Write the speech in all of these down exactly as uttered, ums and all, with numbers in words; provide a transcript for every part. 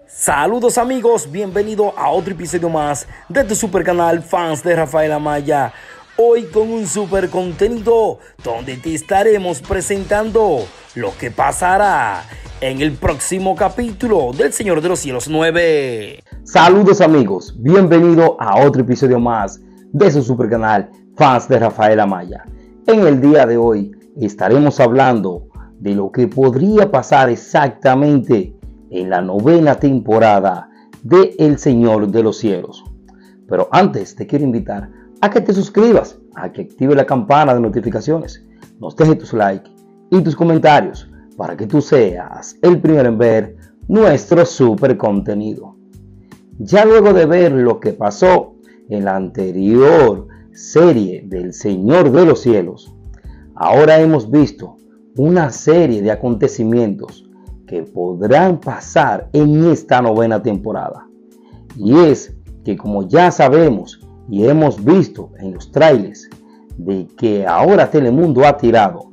Saludos amigos, bienvenido a otro episodio más de tu super canal Fans de Rafael Amaya. Hoy con un super contenido donde te estaremos presentando lo que pasará en el próximo capítulo del Señor de los Cielos nueve. Saludos amigos, bienvenido a otro episodio más de su super canal Fans de Rafael Amaya. En el día de hoy estaremos hablando de lo que podría pasar exactamente en la novena temporada de El Señor de los Cielos. Pero antes te quiero invitar a que te suscribas, a que active la campana de notificaciones, nos dejes tus likes y tus comentarios para que tú seas el primero en ver nuestro super contenido. Ya luego de ver lo que pasó en la anterior serie del Señor de los Cielos, ahora hemos visto una serie de acontecimientos que podrán pasar en esta novena temporada. Y es que, como ya sabemos y hemos visto en los trailers, de que ahora Telemundo ha tirado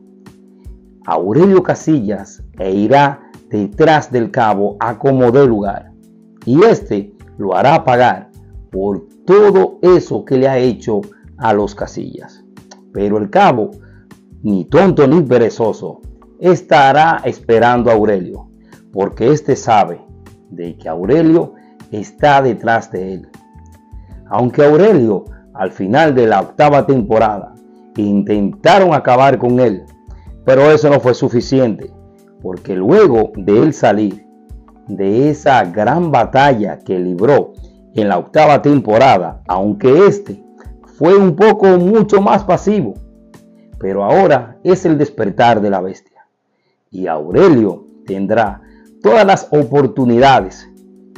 a Aurelio Casillas e irá detrás del cabo a como dé lugar. Y este lo hará pagar por todo eso que le ha hecho a los Casillas. Pero el cabo, ni tonto ni perezoso, estará esperando a Aurelio, porque éste sabe de que Aurelio está detrás de él. Aunque Aurelio, al final de la octava temporada, intentaron acabar con él, pero eso no fue suficiente, porque luego de él salir de esa gran batalla que libró en la octava temporada, aunque este fue un poco mucho más pasivo, pero ahora es el despertar de la bestia, y Aurelio tendrá todas las oportunidades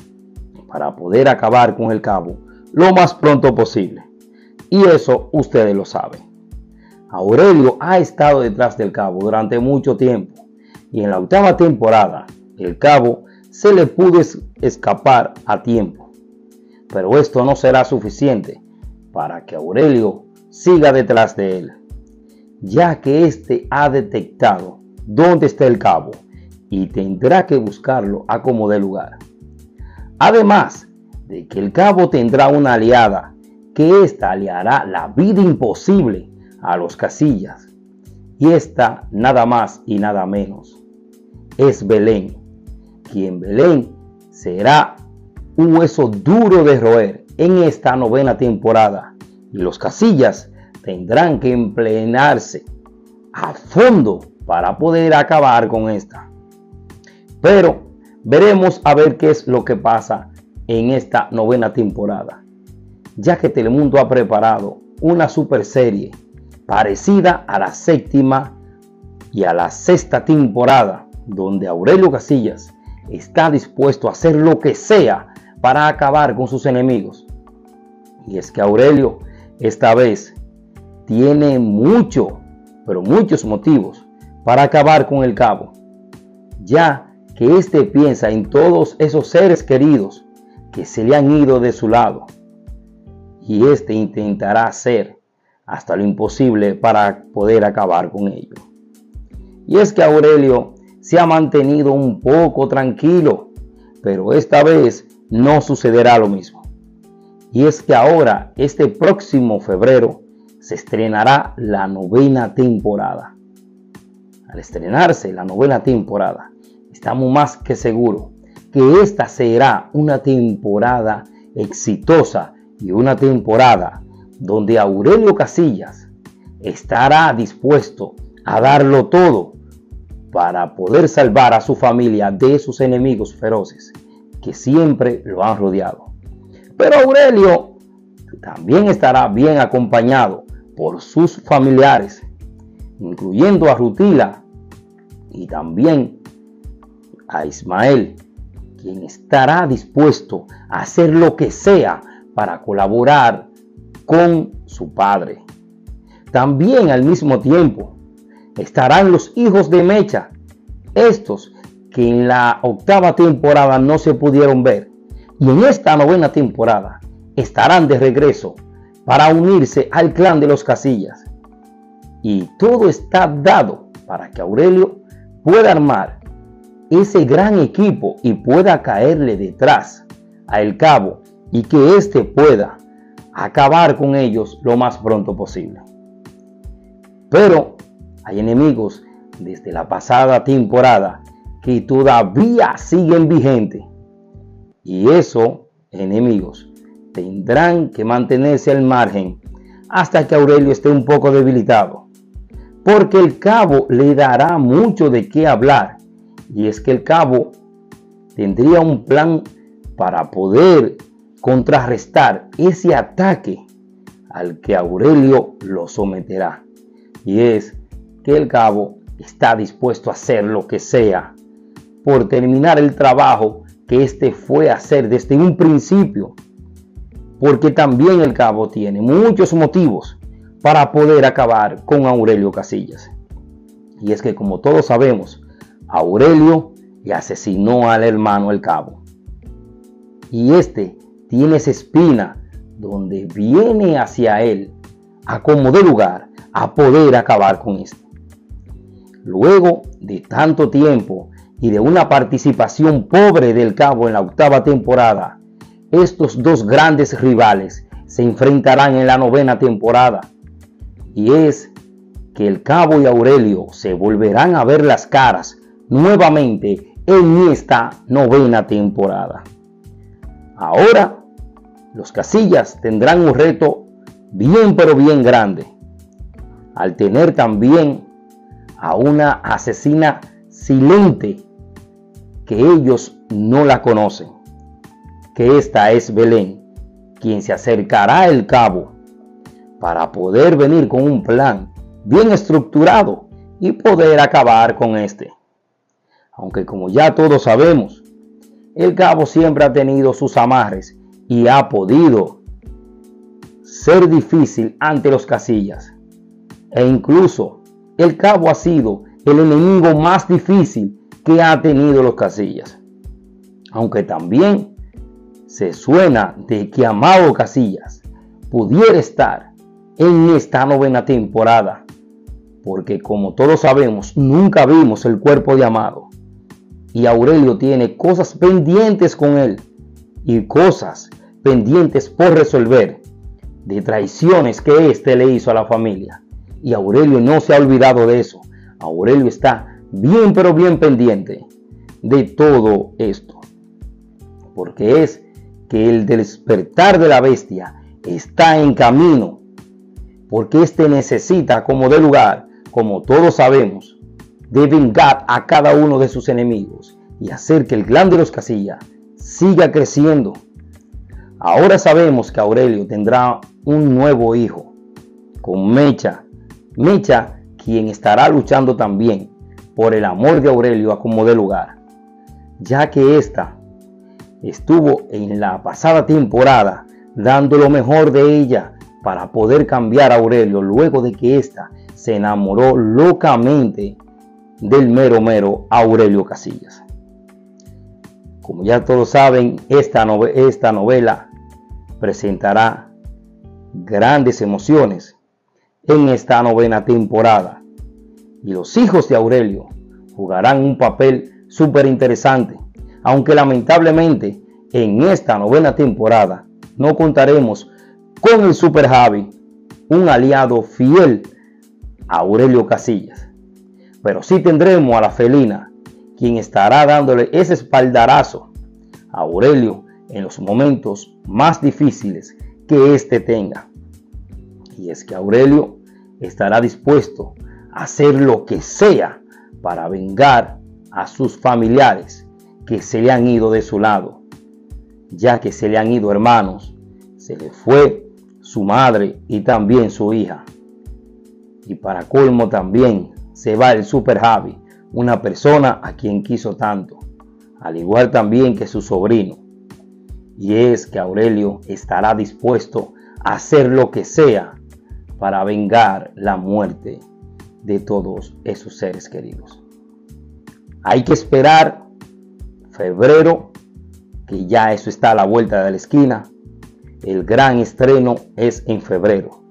para poder acabar con el cabo lo más pronto posible. Y eso ustedes lo saben. Aurelio ha estado detrás del cabo durante mucho tiempo, y en la octava temporada el cabo se le pudo es escapar a tiempo. Pero esto no será suficiente para que Aurelio siga detrás de él, ya que éste ha detectado dónde está el cabo y tendrá que buscarlo a como dé lugar. Además de que el cabo tendrá una aliada, que ésta le hará la vida imposible a los Casillas. Y esta nada más y nada menos es Belén, quien Belén será un hueso duro de roer en esta novena temporada. Y los Casillas tendrán que emplearse a fondo para poder acabar con esta. Pero veremos a ver qué es lo que pasa en esta novena temporada, ya que Telemundo ha preparado una super serie parecida a la séptima y a la sexta temporada, donde Aurelio Casillas está dispuesto a hacer lo que sea para acabar con sus enemigos. Y es que Aurelio esta vez tiene mucho, pero muchos motivos para acabar con el cabo, ya que éste piensa en todos esos seres queridos que se le han ido de su lado, y éste intentará hacer hasta lo imposible para poder acabar con ello. Y es que Aurelio se ha mantenido un poco tranquilo, pero esta vez no sucederá lo mismo. Y es que ahora, este próximo febrero, se estrenará la novena temporada. Al estrenarse la novena temporada, estamos más que seguros que esta será una temporada exitosa y una temporada donde Aurelio Casillas estará dispuesto a darlo todo para poder salvar a su familia de sus enemigos feroces que siempre lo han rodeado. Pero Aurelio también estará bien acompañado por sus familiares, incluyendo a Rutila y también a Ismael, quien estará dispuesto a hacer lo que sea para colaborar con su padre. También al mismo tiempo estarán los hijos de Mecha, estos que en la octava temporada no se pudieron ver, y en esta novena temporada estarán de regreso para unirse al clan de los Casillas. Y todo está dado para que Aurelio pueda armar ese gran equipo y pueda caerle detrás a El Cabo y que éste pueda acabar con ellos lo más pronto posible. Pero hay enemigos desde la pasada temporada que todavía siguen vigentes, y esos enemigos tendrán que mantenerse al margen hasta que Aurelio esté un poco debilitado, porque El Cabo le dará mucho de qué hablar, y es que El Cabo tendría un plan para poder contrarrestar ese ataque al que Aurelio lo someterá, y es que El Cabo está dispuesto a hacer lo que sea por terminar el trabajo que éste fue a hacer desde un principio, porque también El Cabo tiene muchos motivos para poder acabar con Aurelio Casillas. Y es que, como todos sabemos, Aurelio le asesinó al hermano El Cabo, y este tiene esa espina donde viene hacia él a como de lugar a poder acabar con esto. Luego de tanto tiempo y de una participación pobre del Cabo en la octava temporada, estos dos grandes rivales se enfrentarán en la novena temporada, y es que El Cabo y Aurelio se volverán a ver las caras nuevamente en esta novena temporada. Ahora los Casillas tendrán un reto bien pero bien grande, al tener también a una asesina silente que ellos no la conocen, que esta es Belén, quien se acercará a El Cabo para poder venir con un plan bien estructurado y poder acabar con este. Aunque, como ya todos sabemos, El Cabo siempre ha tenido sus amarres y ha podido ser difícil ante los Casillas, e incluso El Cabo ha sido el enemigo más difícil que ha tenido los Casillas. Aunque también se suena de que Amado Casillas pudiera estar en esta novena temporada, porque, como todos sabemos, nunca vimos el cuerpo de Amado, y Aurelio tiene cosas pendientes con él y cosas pendientes por resolver, de traiciones que éste le hizo a la familia, y Aurelio no se ha olvidado de eso. Aurelio está bien pero bien pendiente de todo esto, porque es que el despertar de la bestia está en camino, porque éste necesita como de lugar, como todos sabemos, de vengar a cada uno de sus enemigos y hacer que el clan de los Casillas siga creciendo. Ahora sabemos que Aurelio tendrá un nuevo hijo con Mecha. Mecha, quien estará luchando también por el amor de Aurelio a como de lugar, ya que ésta estuvo en la pasada temporada dando lo mejor de ella para poder cambiar a Aurelio, luego de que ésta se enamoró locamente del mero mero Aurelio Casillas. Como ya todos saben, esta, nove- esta novela presentará grandes emociones en esta novena temporada, y los hijos de Aurelio jugarán un papel súper interesante, aunque lamentablemente en esta novena temporada no contaremos con el Super Javi, un aliado fiel a Aurelio Casillas, pero sí tendremos a la felina, quien estará dándole ese espaldarazo a Aurelio en los momentos más difíciles que éste tenga. Y es que Aurelio estará dispuesto a hacer lo que sea para vengar a sus familiares que se le han ido de su lado, ya que se le han ido hermanos, se le fue su madre y también su hija. Y para colmo también se va el Super Javi, una persona a quien quiso tanto, al igual también que su sobrino. Y es que Aurelio estará dispuesto a hacer lo que sea para vengar la muerte de todos esos seres queridos. Hay que esperar febrero, que ya eso está a la vuelta de la esquina. El gran estreno es en febrero.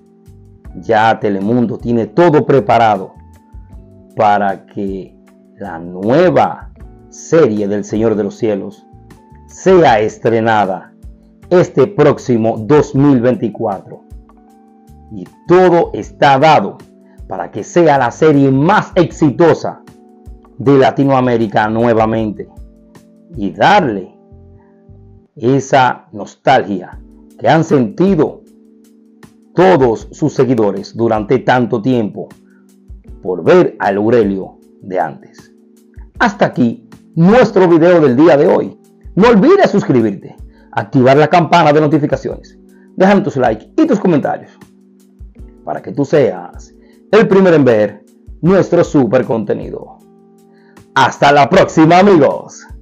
Ya Telemundo tiene todo preparado para que la nueva serie del Señor de los Cielos sea estrenada este próximo dos mil veinticuatro. Y todo está dado para que sea la serie más exitosa de Latinoamérica nuevamente y darle esa nostalgia que han sentido todos sus seguidores durante tanto tiempo por ver al Aurelio de antes. Hasta aquí nuestro video del día de hoy. No olvides suscribirte, activar la campana de notificaciones, dejar tus likes y tus comentarios para que tú seas el primero en ver nuestro super contenido. Hasta la próxima, amigos.